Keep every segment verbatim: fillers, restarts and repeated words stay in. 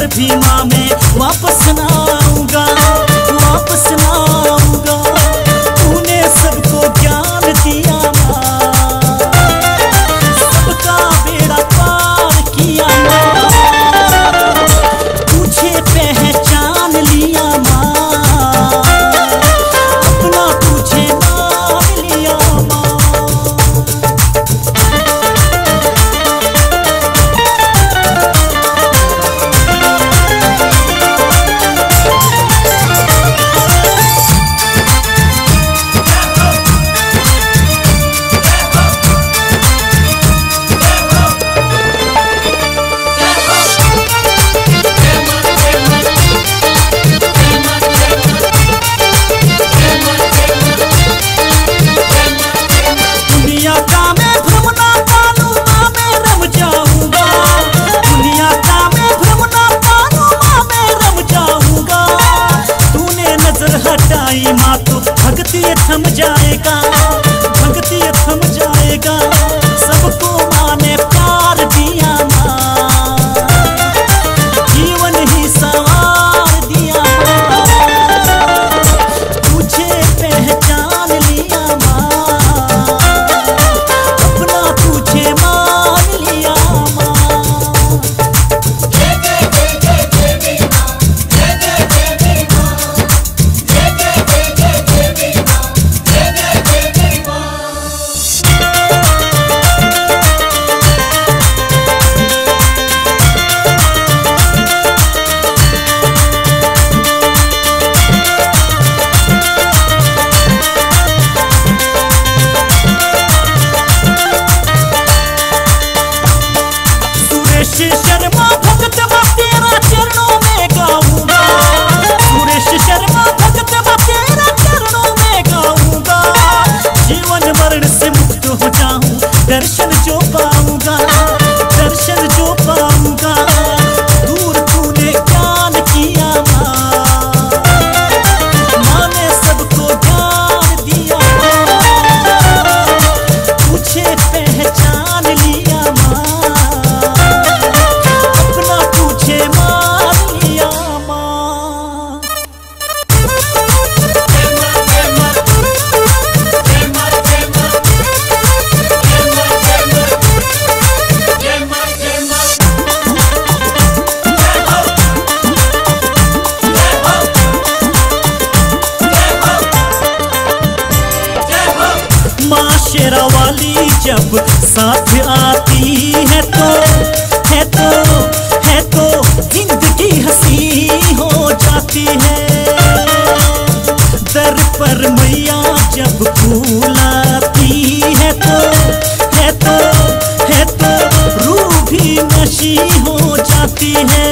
बार भी माँ मैं वापस ना आऊंगा, वापस ना आऊंगा। तूने सबको ज्ञान दिया माँ, सबका बेड़ा पार किया माँ, तुझे पहचान लिया माँ, अपना तुझे मान लिया माँ। माँ तो भक्ति थम जाएगा, भक्ति थम जाएगा। सबको माँ ने प्यार दिया माँ, जीवन ही सवार दिया माँ, तुझे पहचान लिया माँ, अपना तुझे मान लिया माँ। सुरेश शर्मा भगत मैं तेरा चरणों में गाऊंगा, सुरेश शर्मा भगत मैं तेरा चरणों में गाऊंगा। जीवन मरण से मुक्त हो जाऊं, दर्शन जो पाऊंगा, दर्शन जो पाऊंगा। दूर तूने ज्ञान किया माँ, माँ ने सबको ज्ञान दिया माँ, तुझे पहचान लिया माँ, अपना तुझे मान लिया माँ। माँ शेरा वाली जब साथ आती है तो है तो है तो जिंदगी हंसी हो जाती है। दर पर मैया जब फूल आती है तो है तो है तो रूह भी नशी हो जाती है।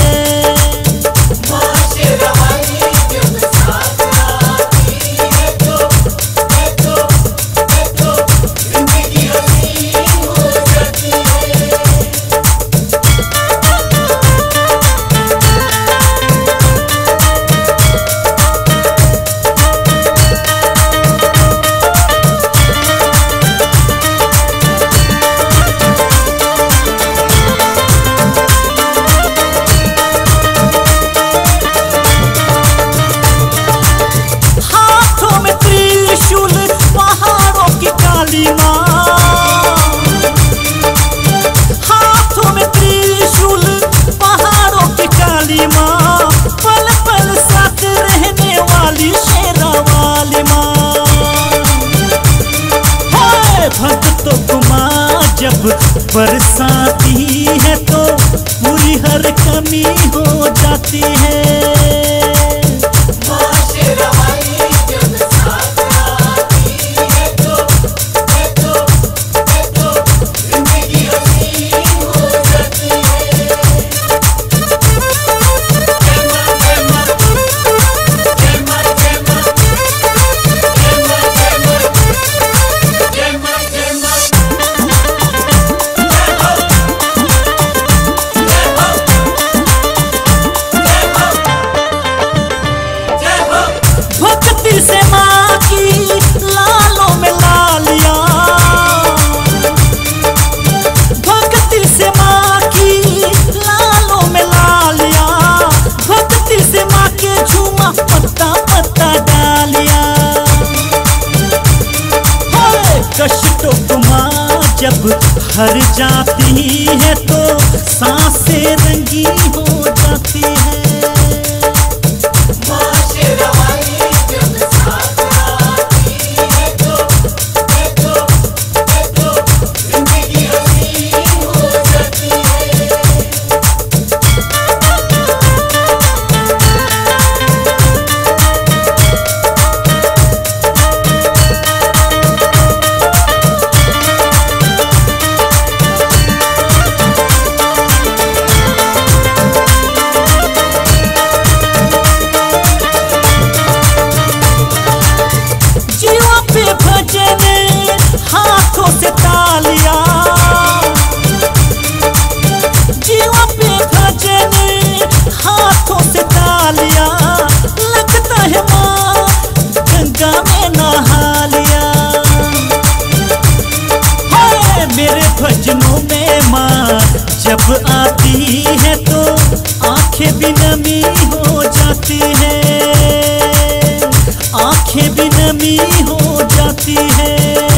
जब बरसाती है तो पूरी हर कमी हो जाती है। जब भर जाती है तो सांसें रंगी हो जाती है। हाथों से तालियां, जीवा पे भजन, हाथों से तालियां, लगता है माँ गंगा में नहा लिया। हाय मेरे भजनों में माँ जब आती है तो आंखें भी नमी हो जाती है, आंखें भी नमी हो जाती है।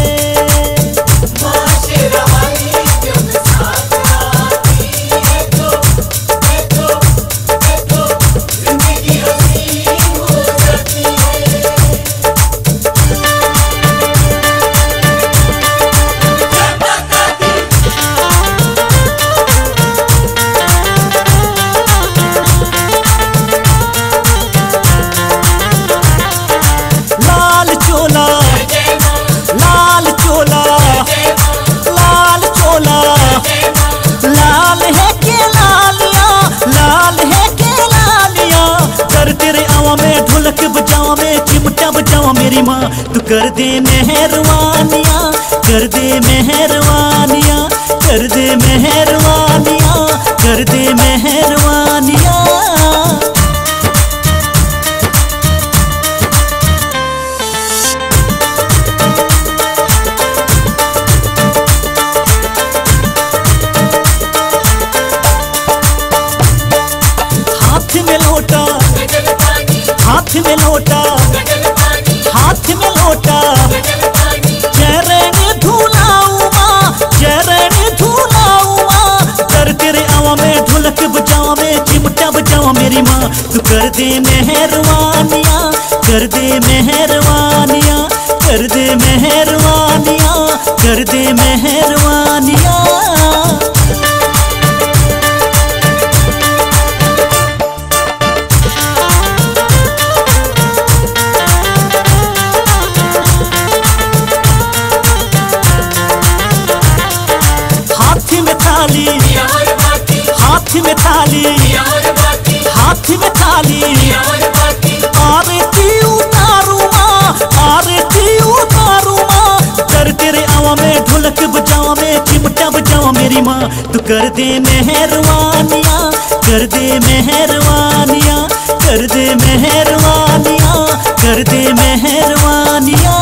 मेरी माँ तू कर दे मेहरबानियाँ, कर दे मेहरबानियाँ, कर दे मेहरबानियाँ, कर दे मेहरबानियाँ। हाथ में लोटा, हाथ में लोटा, हाथ में लोटा, चरण धुलाऊंगा, चरण धुलाऊंगा, कर तेरे आवा में ढोलक बजावा में चिमटा बजावा मेरी माँ तू कर दे मेहरबानियाँ, कर दे मेहरबानियाँ, कर दे मेहरबानियाँ, कर दे मेहरबानियाँ। हाथ में थाली, हाथ में थाली, आरती उतारूंगा, आरती उतारूंगा, कर तेरे आवा में ढोलक बजावा में चिमटा बजावा मेरी माँ तू कर दे मेहरबानियाँ, कर दे मेहरबानियाँ, कर दे मेहरबानियाँ, कर दे मेहरबानियाँ।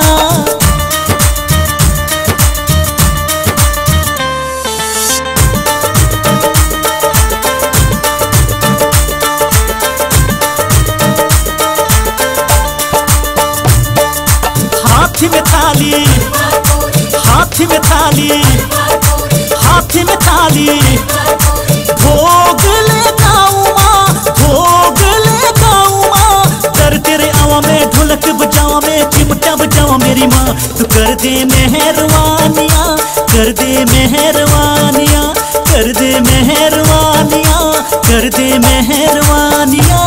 हाथ में थाली, हाथ में थाली, हाथ में थाली, भोग लगाऊंगा, भोग लगाऊंगा, कर तेरे आवा में ढोलक बजावा में चिमटा बजावा मेरी माँ तू कर दे मेहरबानियाँ, कर दे मेहरबानियाँ, कर दे मेहरबानियाँ, कर दे मेहरबानियाँ।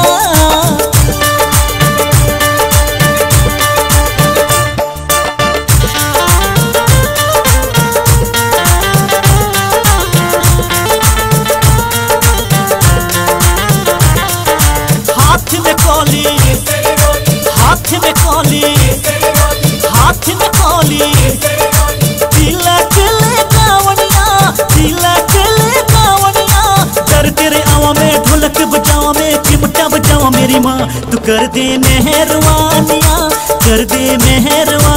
हाथ में कौली, हाथ में कौली, हाथ में कौली, तिलक लगावनिया, तिलक लगावनिया, कर तेरे आवा में ढोलक बजावा में चिमटा बजावा मेरी माँ तू कर दे मेहरबानियाँ, कर दे मेहरबानियाँ।